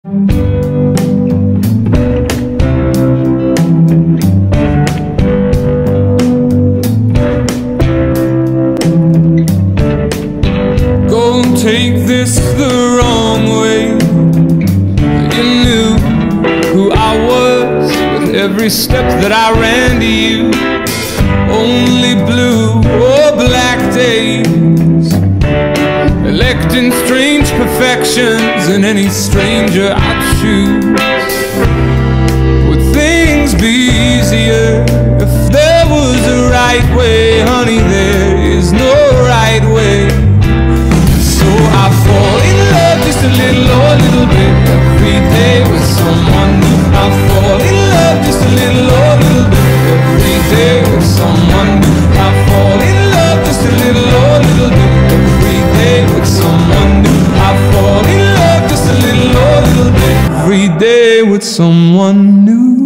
Don't take this the wrong way. You knew who I was with every step that I ran to you. Only blue or black days, electing strange perfections in any stranger I'd choose. Would things be easier if there was a right way? Honey, there is no right way. So I fall in love just a little or a little bit every day with someone new. I fall in love just a little or a little bit every day with someone new. I fall in love just a little or a little bit every day with someone new. I fall in love just a little or a little bit every day with someone new.